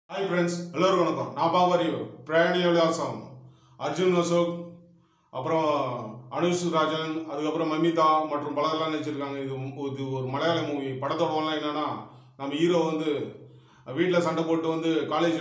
Hi friends, hello vanakkam. நான் பாவரியோ Prayanaya Villasam Arjun Ashokan Anaswara அதுக்கப்புறம் மமிதா மற்றும் பலரெல்லாம் நடிச்சிருக்காங்க. இது ஒரு மலையாள மூவி. படத்தோட ஒன்லைன் என்னன்னா, நம்ம ஹீரோ வந்து வீட்டில் சண்டை போட்டு வந்து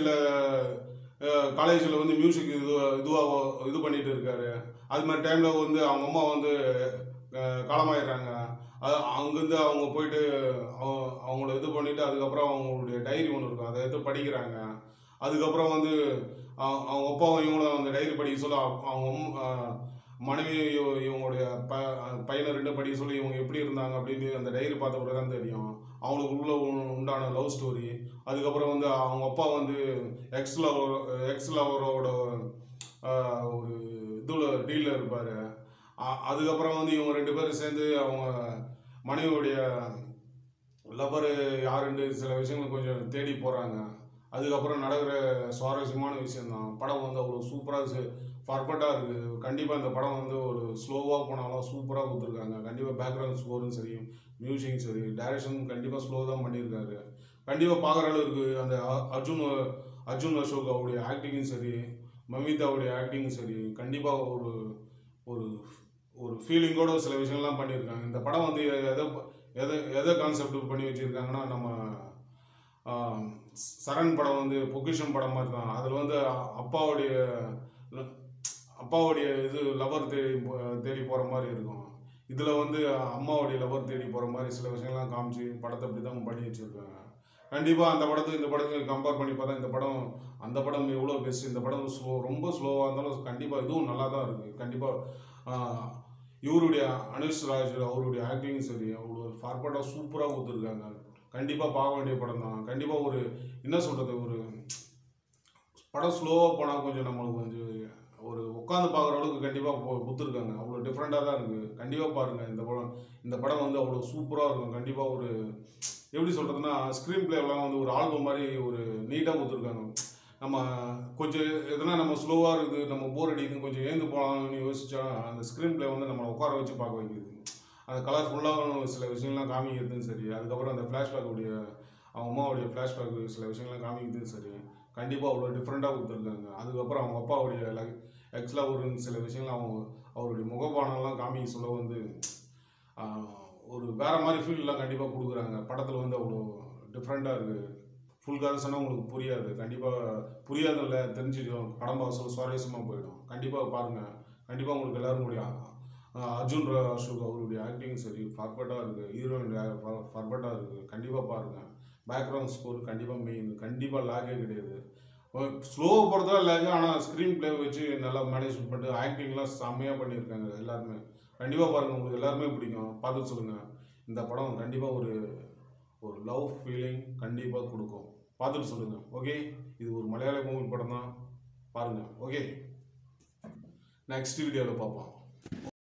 காலேஜில் வந்து மியூசிக் இது பண்ணிட்டு இருக்காரு. அது மாதிரி டைமில் வந்து அவங்க அம்மா வந்து காலமாயிடுறாங்க. அங்கேருந்து அவங்க போயிட்டு அவங்கள இது பண்ணிவிட்டு அதுக்கப்புறம் அவங்களுடைய டைரி ஒன்று இருக்கும், அதை எடுத்து படிக்கிறாங்க. அதுக்கப்புறம் வந்து அவங்க அப்பாவும் இவங்களும் அந்த டைரி படிக்க சொல்ல அவங்க மனைவி இவங்களுடைய பையனை 2 படிக்க சொல்லி இவங்க எப்படி இருந்தாங்க அப்படின்னு அந்த டைரி பார்த்த பிறகு தான் தெரியும் அவங்களுக்கு உண்டான லவ் ஸ்டோரி. அதுக்கப்புறம் வந்து அவங்க அப்பா வந்து எக்ஸ் லவரோட ஒரு இதில் டீலில் இருப்பார். அதுக்கப்புறம் வந்து இவங்க 2 பேரும் சேர்ந்து அவங்க மனைவியுடைய லவர் யாருன்னு சில விஷயங்கள் கொஞ்சம் தேடி போகிறாங்க. அதுக்கப்புறம் நடக்கிற சுவாரஸ்யமான விஷயந்தான். படம் வந்து அவ்வளோ சூப்பராக பர்ஃபெக்டாக இருக்குது. கண்டிப்பாக இந்த படம் வந்து ஒரு ஸ்லோவாக போனாலும் சூப்பராக கொடுத்துருக்காங்க. கண்டிப்பாக பேக்ரவுண்ட் ஸ்கோரும் சரி, மியூசிக்கும் சரி, டைரக்ஷனும் கண்டிப்பாக ஸ்லோ தான் பண்ணியிருக்காரு. கண்டிப்பாக பார்க்குற அளவு இருக்குது. அந்த அர்ஜுன் அசோக் அவருடைய ஆக்டிங்கும் சரி, மமிதாவுடைய ஆக்டிங்கும் சரி, கண்டிப்பாக ஒரு ஒரு ஒரு ஃபீலிங்கோட சில விஷயங்கள்லாம் பண்ணியிருக்காங்க. இந்த படம் வந்து எதை கான்செப்ட் பண்ணி வச்சுருக்காங்கன்னா, நம்ம சரண் படம் வந்து பொக்கிஷம் படம் மாதிரி தான். அதில் வந்து அப்பாவுடைய இது லவர் தேடி போகிற மாதிரி இருக்கும். இதில் வந்து அம்மாவுடைய லவர் தேடி போகிற மாதிரி சில விஷயங்கள்லாம் காமிச்சு படத்தை அப்படி தான் பண்ணி வச்சுருக்காங்க. கண்டிப்பாக அந்த படத்துக்கு இந்த படத்துக்கு கம்பேர் பண்ணி பார்த்தா இந்த படம் அந்த படம் எவ்வளோ பெஸ்ட். இந்த படம் ரொம்ப ஸ்லோவாக இருந்தாலும் கண்டிப்பாக இதுவும் நல்லா தான் இருக்குது. கண்டிப்பாக இவருடைய அனுஷ்ராஜ் அவருடைய ஆக்டிங்கும் சரி, அவ்வளோ பர்ஃபெக்டாக சூப்பராக கொடுத்துருக்காங்க. கண்டிப்பாக பார்க்க வேண்டிய படம் தான். கண்டிப்பாக ஒரு என்ன சொல்கிறது, ஒரு படம் ஸ்லோவாக போனால் கொஞ்சம் நம்மளுக்கு கொஞ்சம் ஒரு உட்காந்து பார்க்குற அளவுக்கு கண்டிப்பாக கொடுத்துருக்காங்க. அவ்வளோ டிஃப்ரெண்ட்டாக தான் இருக்குது. கண்டிப்பாக பாருங்கள். இந்த படம் வந்து அவ்வளோ சூப்பராக இருக்கும். கண்டிப்பாக ஒரு எப்படி சொல்கிறதுனா, ஸ்க்ரீன் பிளேவெலாம் வந்து ஒரு ஆல்பம் மாதிரி ஒரு நீட்டாக கொடுத்துருக்காங்க. நம்ம கொஞ்சம் எதுனா நம்ம ஸ்லோவாக இருக்குது, நம்ம போர் அடிக்குது, கொஞ்சம் ஏந்து போகலாம்னு யோசிச்சா அந்த ஸ்க்ரீன் பிளே வந்து நம்மளை உட்கார வச்சு பார்க்க வைக்கிது. அந்த கலர்ஃபுல்லாக சில விஷயங்கள்லாம் காமிக்கிறதும் சரி, அதுக்கப்புறம் அந்த ஃப்ளாஷ்பேக்குடைய அவங்க அம்மாவுடைய ஃப்ளாஷ்பேக்கு சில விஷயங்கள்லாம் காமிக்கிறதும் சரி, கண்டிப்பாக அவ்வளோ டிஃப்ரெண்ட்டாக கொடுத்துருக்காங்க. அதுக்கப்புறம் அவங்க அப்பாவுடைய எக்ஸ்ட்ரா ஒரு சில விஷயங்கள் அவருடைய முகபானம்லாம் காமிக்க சொல்ல வந்து ஒரு வேறு மாதிரி ஃபீல்லாம் கண்டிப்பாக கொடுக்குறாங்க. படத்தில் வந்து அவ்வளோ டிஃப்ரெண்ட்டாக இருக்குது. ஃபுல் கதை சொன்னால் உங்களுக்கு புரியாது. கண்டிப்பாக புரியாதும் இல்லை, தெரிஞ்சிடும். படம் பார்க்க சுவாரஸ்யமாக போயிடும். கண்டிப்பாக பாருங்கள். கண்டிப்பாக உங்களுக்கு எல்லோரும் முடியும். அர்ஜுன் அசோக் அவருடைய ஆக்டிங் சரி பர்ஃபெக்டாக இருக்குது. ஹீரோயின் பர்ஃபெக்டாக இருக்குது. கண்டிப்பாக பாருங்கள். பேக்ரவுண்ட் ஸ்கோர் கண்டிப்பாக மெயின். கண்டிப்பாக லேகே கிடையாது. ஸ்லோவாக போகிறதா லேகு, ஆனால் ஸ்க்ரீன் பிளே வச்சு நல்லா மேனேஜ்மெண்ட் பண்ணிட்டு ஆக்டிங்லாம் செம்மையாக பண்ணியிருக்காங்க எல்லாருமே. கண்டிப்பாக பாருங்கள். உங்களுக்கு எல்லாருமே பிடிக்கும். பார்த்து சொல்லுங்கள். இந்த படம் கண்டிப்பாக ஒரு லவ் ஃபீலிங் கண்டிப்பாக கொடுக்கும். பார்த்துட்டு சொல்லுங்கள். ஓகே, இது ஒரு மலையாள மூவி படம் தான். பாருங்கள். ஓகே, நெக்ஸ்ட் வீடியோவில் பார்ப்போம்.